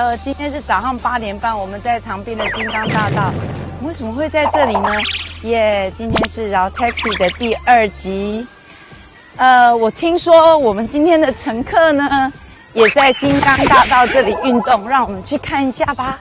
今天是早上8点半，我们在长滨的金刚大道。为什么会在这里呢？今天是绕 Taxi 的第2集。我听说我们今天的乘客呢，也在金刚大道这里运动，让我们去看一下吧。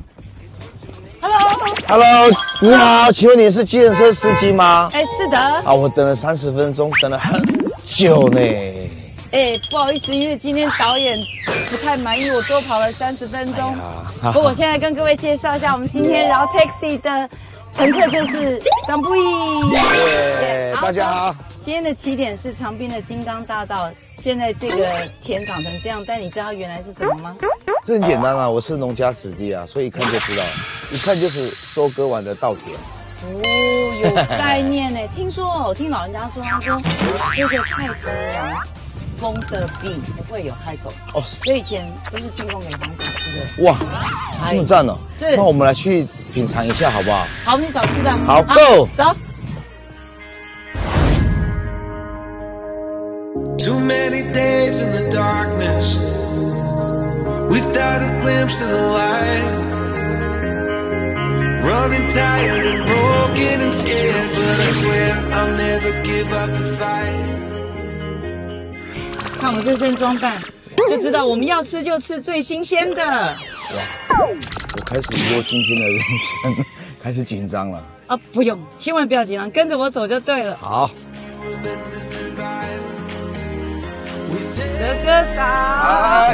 Hello， 你好，请问你是计程车司机吗？ 是的。 啊，我等了30分钟，等了很久呢。 不好意思，因为今天导演不太满意，我多跑了30分钟。不过我现在跟各位介绍一下，我们今天绕 Taxi 的乘客就是张布义。 大家好。 今天的起点是长滨的金刚大道，现在这个田长成这样，但你知道它原来是什么吗？ 这很简单啊，我是农家子弟啊，所以一看就知道，一看就是收割完的稻田。 有概念呢。我听老人家说，他说这个菜头啊，封的闭不会有开口哦，所以以前都是进贡给皇子吃的。哇， 这么赞哦！ 是， 那我们来去品尝一下好不好？ 好，我们去找吃的。 好 ，Go， 走。 Too many days in the darkness without a glimpse of the light. Running tired and broken and scared, but I swear I'll never give up the fight. 看我这身装扮，就知道我们要吃就吃最新鲜的。哇！ 我开始过今天的人生，开始紧张了。 不用，千万不要紧张，跟着我走就对了。 好。 哥哥早。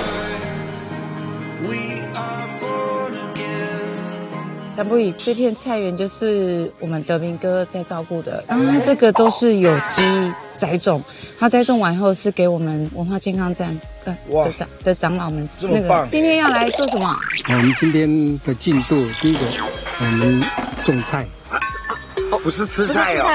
张布义，这片菜园就是我们德明哥在照顾的，然后它这个都是有机栽种，它栽种完后是给我们文化健康站的长老们吃。 这么棒！ 今天要来做什么？ 我们今天的进度，第一个我们种菜。 不是吃菜哦。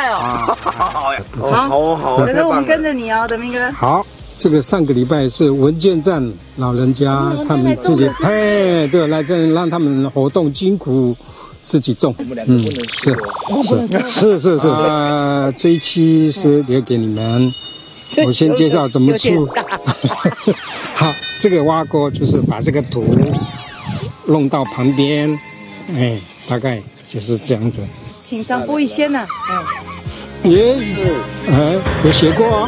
好， 可是我们跟着你哦，德明哥。 好。这个上个礼拜是文健站老人家他们自己，对，来这里让他们活动筋骨，自己种。 我们两个不能是。这一期是留给你们，我先介绍怎么出。好，这个挖沟就是把这个土弄到旁边，大概就是这样子。 请张布义先呢。 也有学过哦。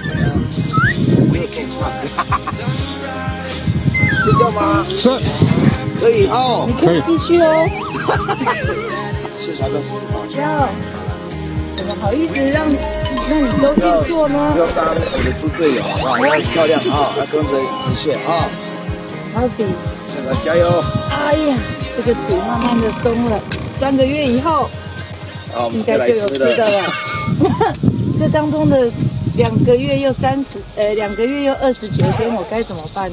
睡觉吗？ 是， 可以哦。 你可以继续哦。 先传个10吧。 怎么好意思让你都去做呢？ 不要当我的猪队友啊！要漂亮啊，要跟着直线啊。 好比， 现在加油！ 哎呀，这个土慢慢的松了，3个月以后，应该就有吃的了。这当中的2个月又2个月又29天，我该怎么办呢？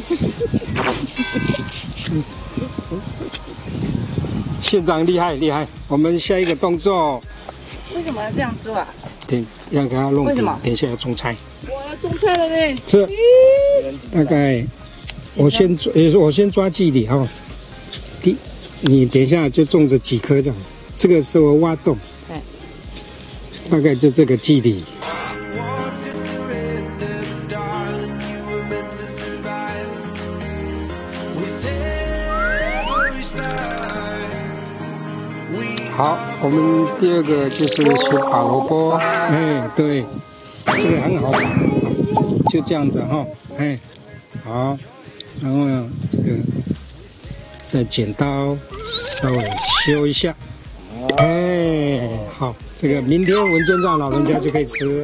县长厉害，我们下一个动作。 为什么要这样做啊？ 要给他弄。 为什么？ 等一下要种菜。 我要种菜了呢。 是。大概我先抓距离哈。你等一下就种着几颗这样，这个是我挖洞。大概就这个距离。好，我们第2个就是学拔萝卜，对，这个很好拔，就这样子哈，好，然后呢，这个再剪刀稍微修一下，好，这个明天文健站老人家就可以吃。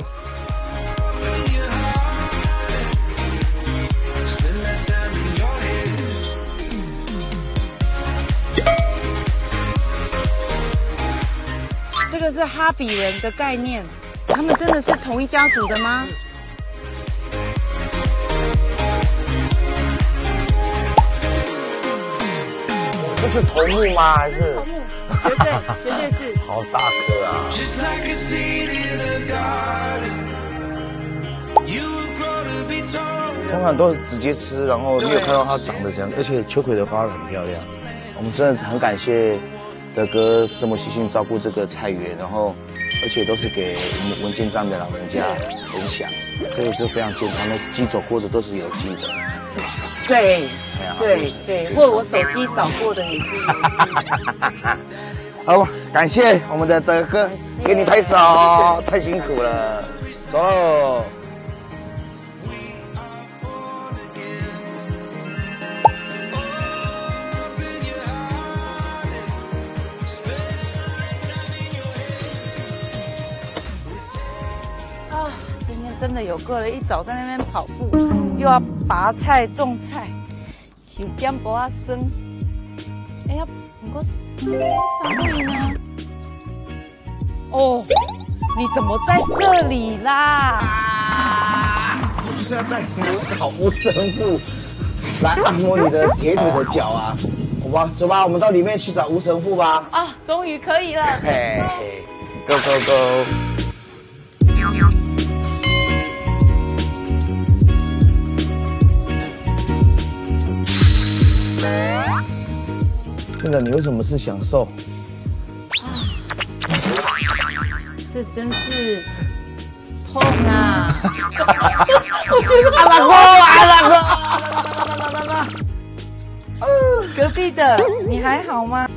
这个是哈比人的概念，他们真的是同一家族的吗？ 这是头目吗？还是？ 头目，绝对是。 好大颗啊！通常都直接吃，然后没有看到它长得这样，而且秋葵的花很漂亮。我们真的很感谢德哥这么细心照顾这个菜园，然后而且都是给我们文健站的老人家分享，这个是非常健康的，鸡走过的都是有机的。 对哎呀对对，或者我手机扫过的也是有。 好，感谢我们的德哥，给你拍手，太辛苦了，走喽。 啊，今天真的有够了，一早在那边跑步，又要拔菜种菜，手肩膊啊酸。哎呀，不过啥里呢？哦，你怎么在这里啦？ 我就是要带你找吴神父来按摩你的铁腿的脚啊！好吧，走吧，我们到里面去找吴神父吧。 啊，终于可以了。 嘿，Go Go Go！真的，你为什么是享受？ 这真是痛啊！我觉得阿拉哥，隔壁的，你还好吗？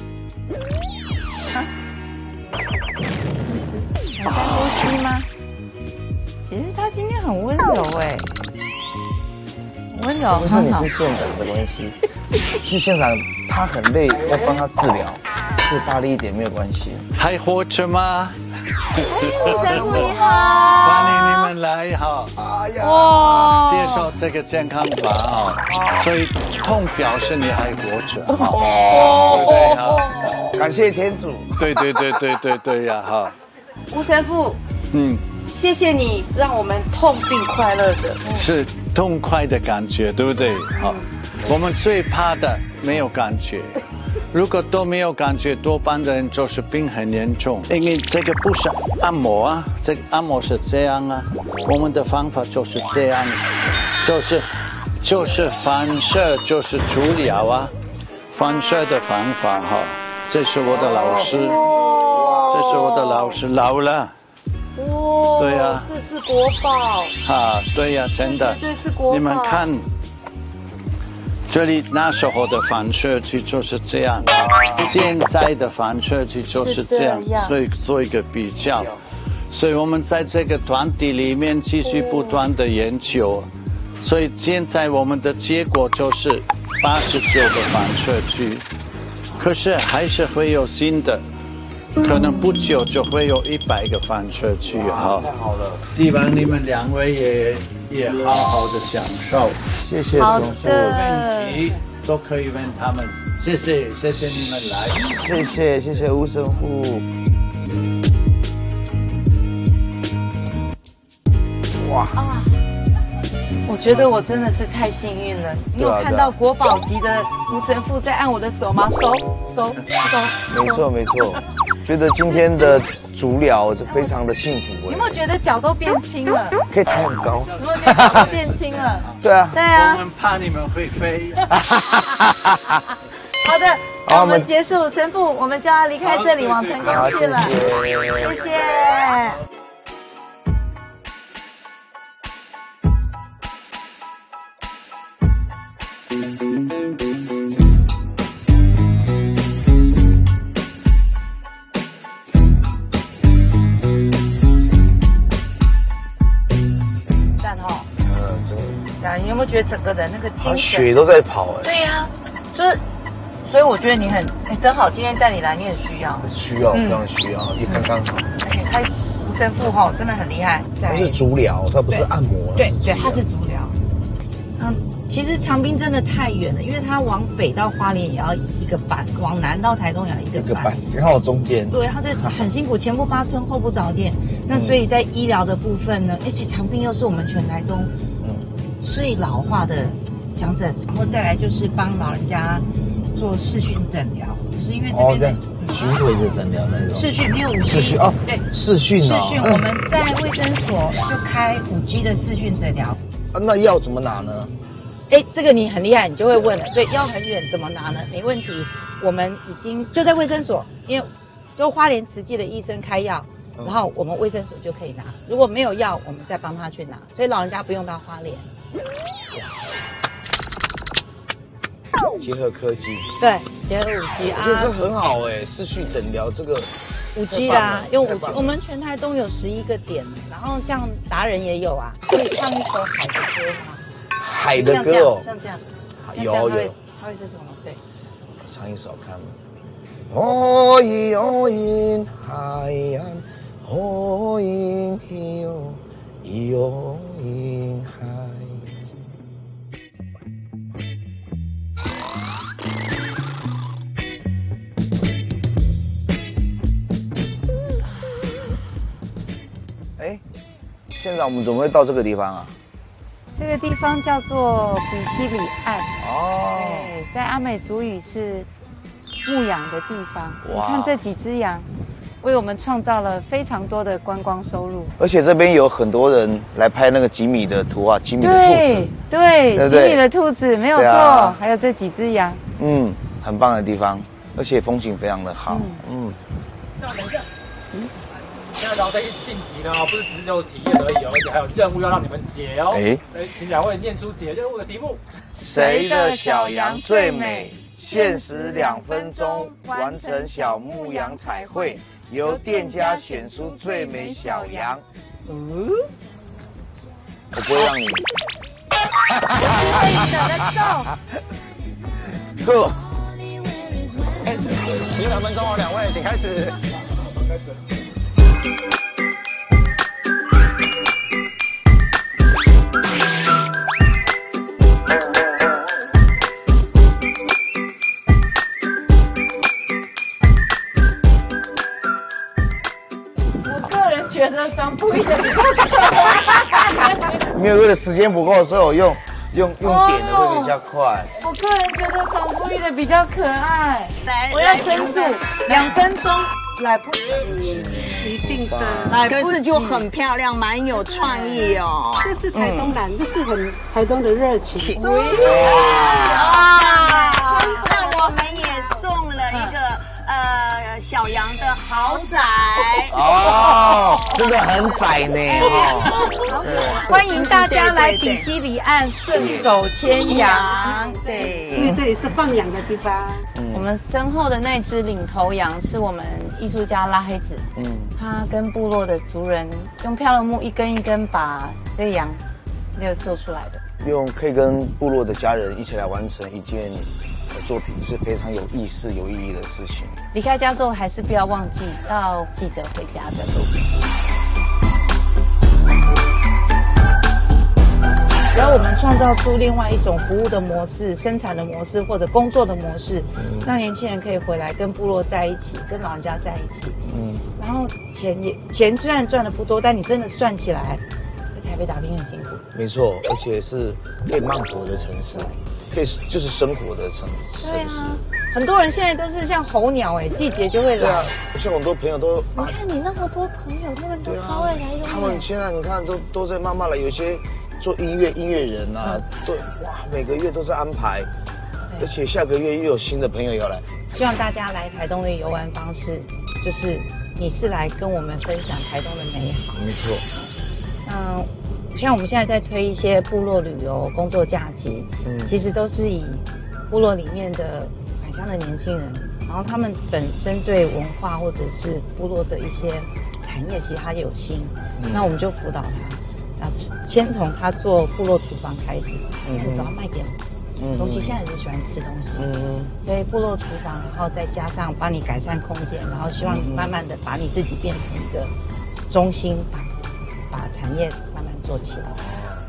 还在呼吸吗？其实他今天很温柔哎，温柔不是你是县长的关系，去现场他很累，要帮他治疗，就大力一点没有关系。 还活着吗？ 神父你好， 欢迎你们来哈！ 哎呀， 哇， 介绍这个健康法啊，所以痛表示你还活着哈。 哦对哈， 感谢天主。 对呀哈。 吴神父， 嗯， 谢谢你让我们痛并快乐的。 是痛快的感觉，对不对？好，我们最怕的没有感觉。如果都没有感觉，多半的人就是病很严重。因为这个不是按摩啊，这个按摩是这样啊，我们的方法就是这样，就是反射，就是足疗啊，反射的方法哈。这是我的老师，这是我的老师，老了。 哇， 对呀这是国宝， 啊，对呀，真的。 这是国宝。 你们看，这里那时候的反射区就是这样，现在的反射区就是这样，所以做一个比较。所以我们在这个团体里面继续不断的研究，所以现在我们的结果就是89个反射区，可是还是会有新的。可能不久就会有100个反射区哈， 太好了， 希望你们2位也好好的享受。 谢谢好神父， 的问题都可以问他们。谢谢你们来。 谢谢吴神父。哇， 啊！我觉得我真的是太幸运了。你有对啊看到国宝级的吴神父在按我的手吗？手。 没错，觉得今天的足疗是非常的幸福有没有觉得脚都变轻了？ 可以抬很高。 有没有觉得脚都变轻了？ 对啊， 对啊我。们怕你们会飞。 好的，那我们结束，神父，我们就要离开这里，往成功好， 去了。 谢谢。 谢谢。赞哦，你有没有觉得整个人那个精神？ 血都在跑哎。 对呀，就是，所以我觉得你很，真好，今天带你来，你很需要， 需要，非常需要，也刚刚好。 而且他吴神父哈真的很厉害， 它是足疗，它不是按摩。 对，他是足疗。其实长滨真的太远了，因为它往北到花莲也要1个半，往南到台东也要1个半， 刚好中间。 对，它这很辛苦，前不发村后不着店。那所以在医疗的部分呢，而且长滨又是我们全台东最老化的乡镇，然后再来就是帮老人家做视讯诊疗，就是因为这边的巡回的诊疗那种。 视讯没有5G， 视讯哦， 对， 视讯哦。 视讯我们在卫生所就开5G 的视讯诊疗。 那药怎么拿呢？ 这个你很厉害，你就会问了。对，药很远怎么拿呢？没问题，我们已经就在卫生所，因为就花莲慈济的医生开药，然后我们卫生所就可以拿。如果没有药，我们再帮他去拿，所以老人家不用到花莲。 结合科技， 对，结合5G 我觉得这啊很好哎，视讯诊疗这个 ，5G 啦，用太棒 5G， 了我们全台东有11个点，然后像达人也有啊，可以唱一首海的歌吗？ 海的歌哦， 像这样， 有， 它会是什么？对， 唱一首看。哦咦哦咦海岸，哦咦咦哟咦哟咦海。哎，现在我们怎么会到这个地方啊？ 这个地方叫做比西里岸。 哦， 对，在阿美族语是牧羊的地方。 哇你看这几只羊，为我们创造了非常多的观光收入。 而且这边有很多人来拍那个吉米的图啊，吉米的兔子， 对， 对不对吉米的兔子没有错， 对啊还有这几只羊。 很棒的地方，而且风景非常的好。 那等一下，现在然后在进行呢，不是只有体验而已哦，而且还有任务要让你们解哦。 哎请两位念出解任务的题目。 谁的小羊最美？限时2分钟完成小牧羊彩绘，由店家选出最美小羊。我不会让你。Go。 只有2分钟哦，两位请开始。 我个人觉得桑布伊的比较可爱。 没有，为了时间不够，所以我用点的会比较快。 我个人觉得桑布伊的比较可爱。我要申诉，2分钟来不及。 一定的， 可是就很漂亮，蛮有创意哦。 这是台东蓝，这是很台东的热情。 那我们也送了一个小羊的豪宅哦，真的很窄呢欢迎大家来比西里岸顺手牵羊。 对， 因为这里是放羊的地方。 我们身后的那只领头羊是我们艺术家拉黑子，他跟部落的族人用漂流木一根一根把这个羊就做出来的。 可以跟部落的家人一起来完成一件作品，是非常有意思、有意义的事情。 离开家之后，还是不要忘记要记得回家的路。只要我们创造出另外一种服务的模式、生产的模式或者工作的模式，让年轻人可以回来跟部落在一起，跟老人家在一起。然后钱虽然赚的不多，但你真的算起来，在台北打拼很辛苦。 没错，而且是可以慢活的城市，可以就是生活的城市。 很多人现在都是像候鸟季节就会来。 对啊，像很多朋友都， 你看你那么多朋友，他们都超爱来的。 他们现在你看都在慢慢来，有些做音乐人啊，对，哇，每个月都是安排，而且下个月又有新的朋友要来。 希望大家来台东的游玩方式，就是你是来跟我们分享台东的美好。 没错。 像我们现在在推一些部落旅游工作假期，其实都是以部落里面的返乡的年轻人，然后他们本身对文化或者是部落的一些产业，其实他有心，那我们就辅导他，先从他做部落厨房开始，辅导他卖点东西，现在很喜欢吃东西，所以部落厨房，然后再加上帮你改善空间，然后希望你慢慢的把你自己变成一个中心，把产业慢慢做起来。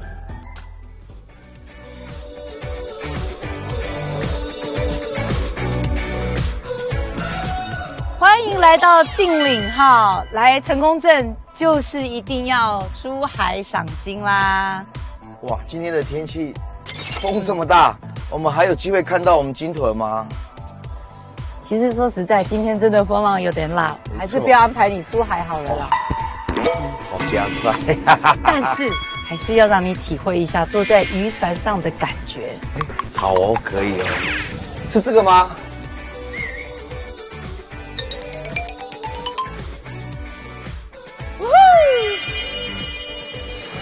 欢迎来到净岭号，来成功镇就是一定要出海赏金啦！ 哇，今天的天气风这么大，我们还有机会看到我们鲸豚吗？ 其实说实在，今天真的风浪有点大，还是不要安排你出海好了啦。 好加快， 但是还是要让你体会一下坐在渔船上的感觉。 好哦，可以哦。是这个吗？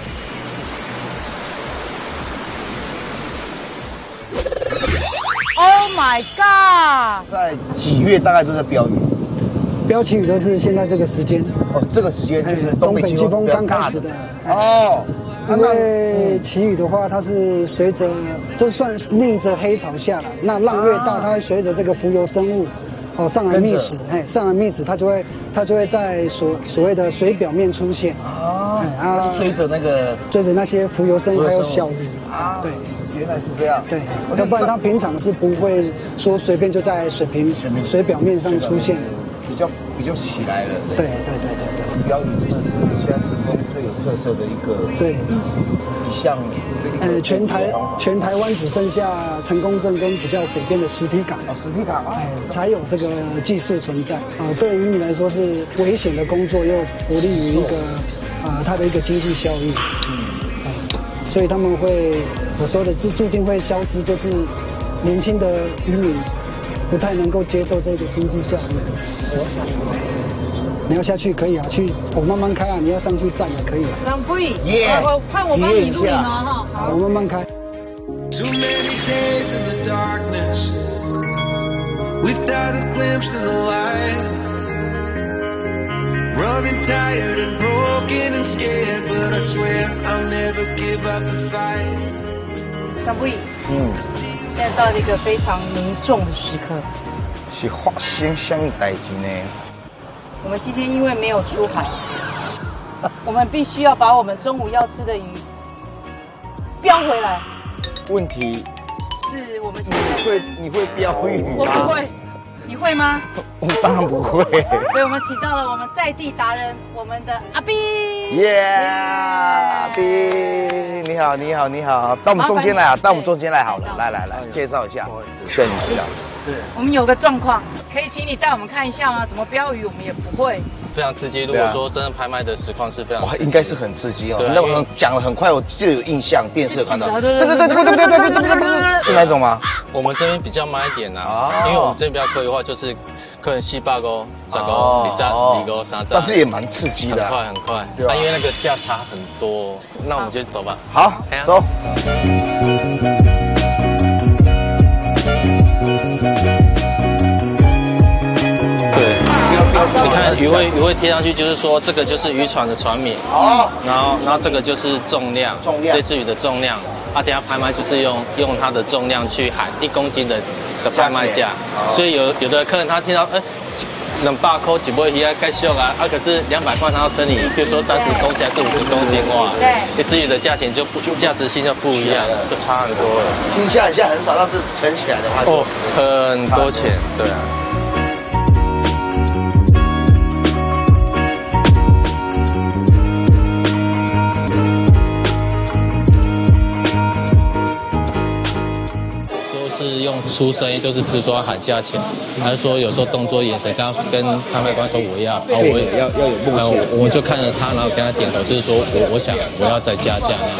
哦 my god！ 在几月大概都在标雨？ 标起雨都是现在这个时间。 哦，这个时间就是东北季风刚开始的。 哦。 因为旗雨的话，它是随着就算逆着黑潮下来，那浪越大，它会随着这个浮游生物上来觅食，上来觅食，它就会在所谓的水表面出现。 追着那些浮游生物还有小鱼。对， 原来是这样。 对，要不然它平常是不会说随便就在水表面上出现， 比较起来了。 对。 标语真的是现在成功最有特色的一个一项。全台湾只剩下成功镇跟比较北边的实体港。 实体港才有这个技术存在。对于你来说是危险的工作，又不利于一个它的一个经济效益。所以他们会我说的注定会消失，就是年轻的渔民不太能够接受这个经济效益。你要下去可以啊，我慢慢开啊，你要上去站也可以啊。 让不以，看我帮你录影吗？ 好，我慢慢开。 Too many days in the darkness without a glimpse of the light. Running tired and broken and scared, but I swear I'll never give up the fight. 三不以，现在到了一个非常凝重的时刻， 是发生什么代志呢？ 我们今天因为没有出海，我们必须要把我们中午要吃的鱼标回来。 问题是我们现在你会标语吗？ 我不会，你会吗？ 我当然不会。 所以我们请到了我们在地达人，我们的阿斌。 阿斌，你好，你好，你好，到我们中间来啊，到我们中间来好了，来，介绍一下，需要你知道。 我们有个状况，可以请你带我们看一下吗？怎么标语我们也不会。 非常刺激。如果说真的拍卖的实况是非常刺激， 应该是很刺激哦。那我讲得很快，我记得有印象，电视有看到。对，是哪种吗？ 我们这边比较慢一点啊，因为我们这边比较规划，就是可能7、8个、10个、2个、3个， 但是也蛮刺激的， 很快。因为那个价差很多，那我们就走吧。 好，走。 对，你看鱼会贴上去，就是说这个就是渔船的船名，然后这个就是重量，这只鱼的重量，等下拍卖就是用它的重量去喊1公斤的拍卖价，所以有的客人他听到200块一尾鱼啊，该秀啊，可是200块他要称你，比如说30公斤还是50公斤，哇，对，一只鱼的价钱价值性就不一样，就差很多了。 听下来现在很少，但是乘起来的话， 很多钱，对啊。是用出声音，就是比如说喊价钱，还是说有时候动作、眼神，刚刚跟拍卖官说我要，然后我也要有默契，我就看着他，然后跟他点头，就是说我要再加价那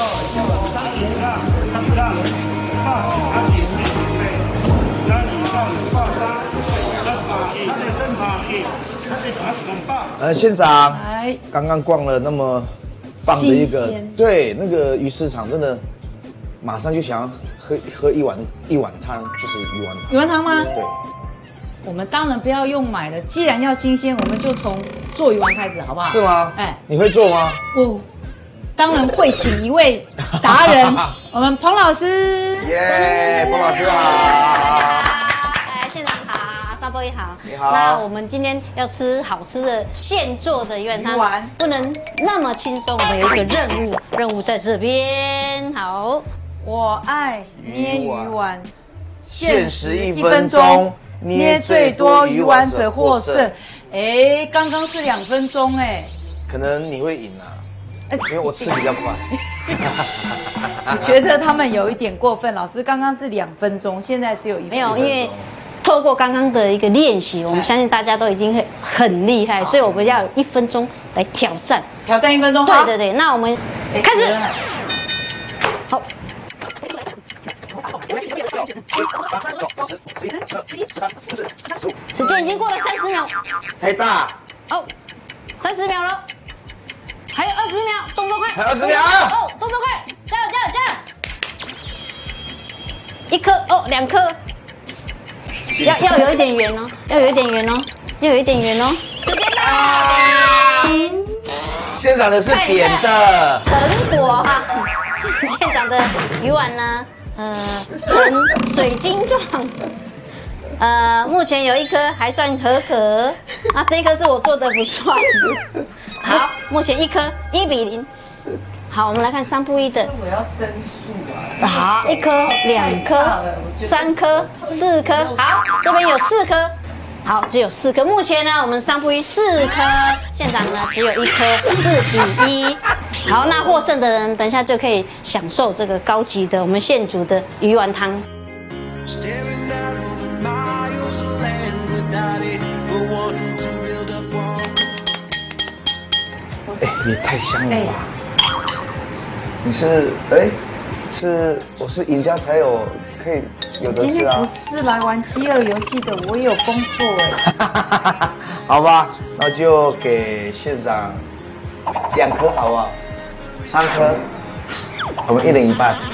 样。县长，刚刚逛了那么棒的一个，对，那个鱼市场真的。马上就想要喝一碗汤，就是鱼丸汤。 鱼丸汤吗？ 对。 我们当然不要用买的，既然要新鲜，我们就从做鱼丸开始，好不好？ 是吗？你会做吗？ 我当然会，请一位达人，我们彭老师。 耶，彭老师好。 县长好，沙波一好。 你好。 那我们今天要吃好吃的现做的鱼丸汤，不能那么轻松，我们有一个任务在这边。好。 我爱捏鱼丸， 限时1分钟，捏最多鱼丸者获胜。 刚刚是2分钟可能你会赢啊，因为我吃比较快。 我觉得他们有一点过分，老师刚刚是2分钟，现在只有1分钟。 没有，因为透过刚刚的一个练习，我们相信大家都一定会很厉害，所以我们要有1分钟来挑战 1分钟。 对，那我们开始。好。时间已经过了30秒， 太大 ，30秒了，还有20秒，动作快， 还有20秒， 动作快，加油！1颗2颗要有一点圆哦，要有一点圆哦，要有一点圆哦。 时间到， 县长的是扁的， 成果哈，县长的鱼丸呢，呈水晶状。目前有一颗还算合格，那这一颗是我做的不算。好，目前一颗1比0。好，我们来看3不1的。 我要申诉啊！ 好，1颗、2颗、3颗、4颗。好，这边有4颗。好，只有4颗。目前呢，我们3不1 4颗，县长呢只有1颗，4比1。好，那获胜的人等一下就可以享受这个高级的我们现煮的鱼丸汤。 也太香了吧！你是我是赢家才有可以有的吃啊。 今天不是来玩饥饿游戏的，我有工作哎。 好吧，那就给县长2颗好不好？3颗，我们1人1半。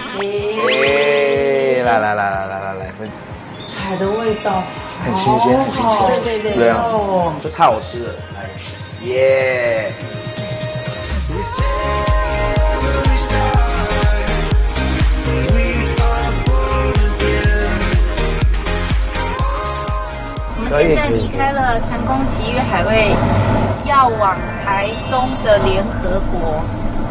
来分。 海的味道很新鲜，很新鲜。对啊，这太好吃了。来，耶！ 我们现在离开了成功奇遇海味，要往台东的联合国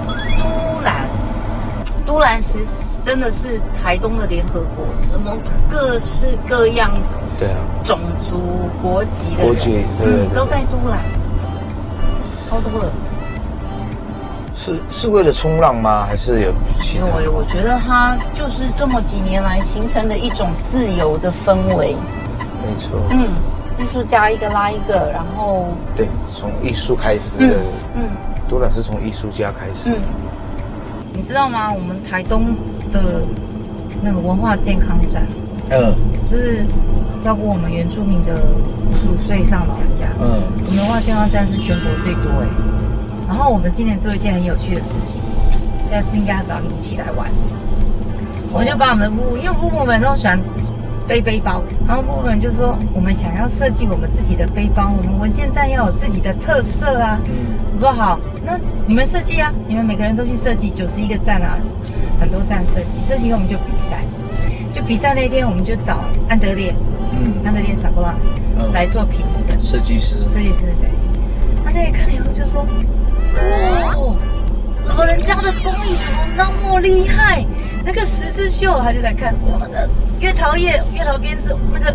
都兰石真的是台东的联合国，什么各式各样种族国籍的人，都在都兰，超多的。 是为了冲浪吗？还是有其他？ 我觉得它就是这么几年来形成的一种自由的氛围。 没错。 艺术家一个拉一个，然后对，从艺术开始的。都兰是从艺术家开始。 你知道吗？我们台东的那个文化健康站，就是照顾我们原住民的55岁以上老人家。我们文化健康站是全国最多哎。然后我们今年做一件很有趣的事情，下次应该要找你一起来玩。我就把我们的因为布布们都喜欢背包，然后布布们就说我们想要设计我们自己的背包，我们文件站要有自己的特色啊。我说好，那你们设计啊，你们每个人都去设计，91个站啊，很多站设计，设计后我们就比赛。就比赛那天我们就找安德烈萨布拉来做评审， 设计师对。安德烈看了以后就说。哇，老人家的工艺怎么那么厉害？那个十字绣，他就在看我那个月桃编织那个，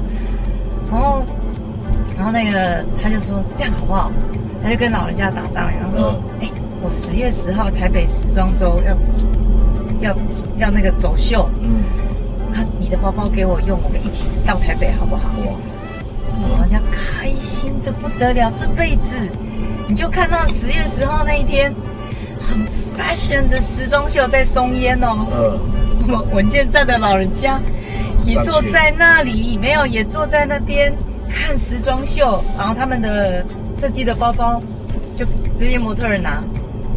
然后那个他就说这样好不好？他就跟老人家打上来，然后说，我10月10号台北时装周要那个走秀，你的包包给我用，我们一起到台北好不好？老人家开心的不得了，这辈子。你就看到10月10号那一天，很 fashion 的时装秀在松烟哦。我们文件站的老人家也坐在那里，没有也坐在那边看时装秀，然后他们的设计的包包就这些模特儿拿，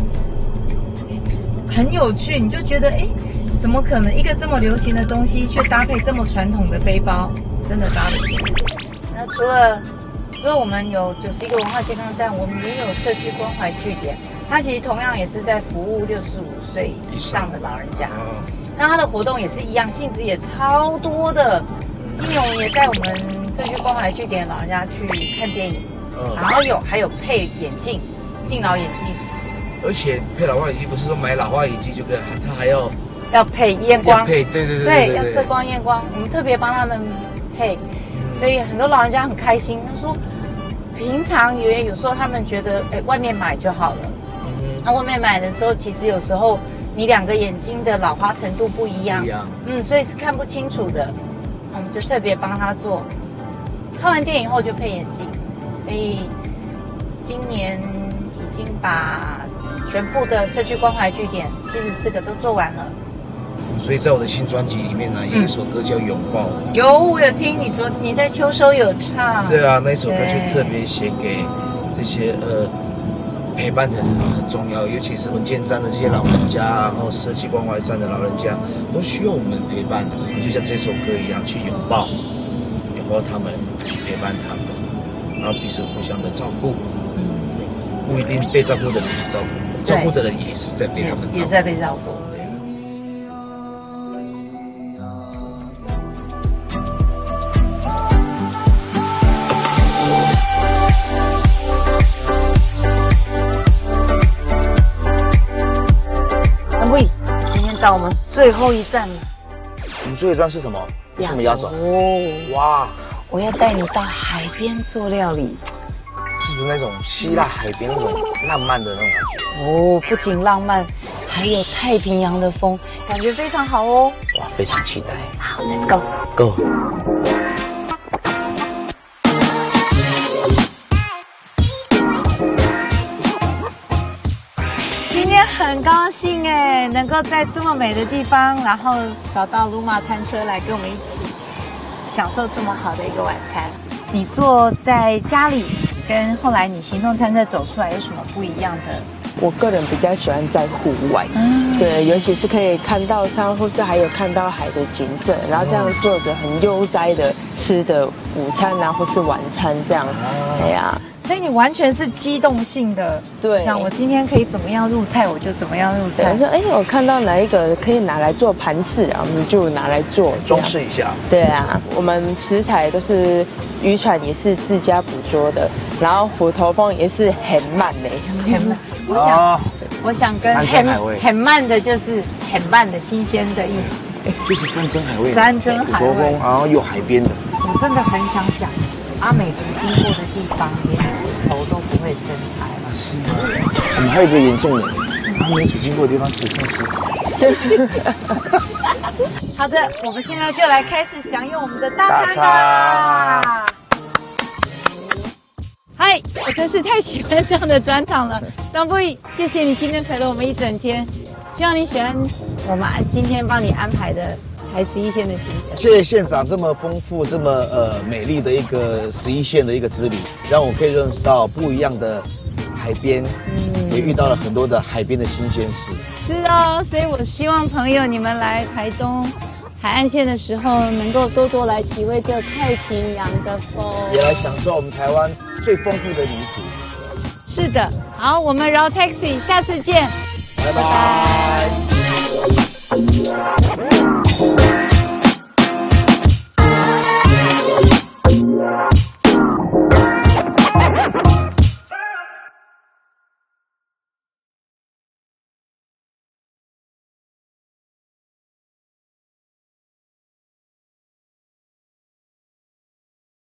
很有趣。你就觉得怎么可能一个这么流行的东西，却搭配这么传统的背包，真的搭得起来。那除了我们有91个文化健康站，我们也有社区关怀据点，它其实同样也是在服务65岁以上的老人家。那它的活动也是一样，性质也超多的。今年我们也带我们社区关怀据点的老人家去看电影，然后还有配眼镜，敬老眼镜。 而且配老花眼镜不是说买老花眼镜就可以，它还要配验光， 对， 要测光验光，我们特别帮他们配。所以很多老人家很开心，他说平常有时候他们觉得外面买就好了，那外面买的时候其实有时候你2个眼睛的老花程度不一样，所以是看不清楚的，我们就特别帮他做。看完电影后就配眼镜，所以今年已经把全部的社区关怀据点74个都做完了。 所以在我的新专辑里面呢，有一首歌叫《拥抱》。 我有听你说你在秋收有唱。 对啊，那首歌就特别写给这些陪伴的人很重要，尤其是文件站的这些老人家，然后社区关怀站的老人家，都需要我们陪伴，就像这首歌一样，去拥抱托他们，去陪伴他们，然后彼此互相的照顾。不一定被照顾的人是照顾，照顾的人也是在被他们照顾， 也在被照顾。那喂，今天到我们最后一站了。 我们最后一站是什么？为什么压轴？ 哦， 哇！ 我要带你到海边做料理。 是不是那种希腊海边那种浪漫的那种感觉？ 哦，不仅浪漫，还有太平洋的风，感觉非常好哦。 哇，非常期待。 好 ，Let's go。今天很高兴哎，能够在这么美的地方，然后找到鲁玛餐车来跟我们一起享受这么好的一个晚餐。你坐在家里，跟后来你行动餐车走出来有什么不一样的？ 我个人比较喜欢在户外，对，尤其是可以看到山，或是还有看到海的景色，然后这样做着很悠哉的吃的午餐啊，或是晚餐这样，哎呀。 所以你完全是机动性的，对，像我今天可以怎么样入菜，我就怎么样入菜。 说，我看到哪一个可以拿来做盘饰啊，我们就拿来做装饰一下。 对啊，我们食材都是渔船也是自家捕捉的，然后虎头蜂也是很慢的， 很慢。我想跟很慢的就是很慢的新鲜的意思。 就是山珍海味。 山珍海味， 然后有海边的。 我真的很想讲。阿美族经过的地方，连石头都不会生苔。 是吗？我们还有一个严重的，阿美族经过的地方只剩石头。 好的，我们现在就来开始享用我们的大餐吧。嗨，我真是太喜欢这样的专场了，张布义，谢谢你今天陪了我们一整天，希望你喜欢我们今天帮你安排的。台11线的行程， 谢谢县长这么丰富、这么美丽的一个11线的一个之旅，让我可以认识到不一样的海边，也遇到了很多的海边的新鲜事。 是哦，所以我希望朋友你们来台东海岸线的时候，能够多多来体会这太平洋的风， 也来享受我们台湾最丰富的泥土。 是的，好，我们绕 Taxi， 下次见， 拜拜。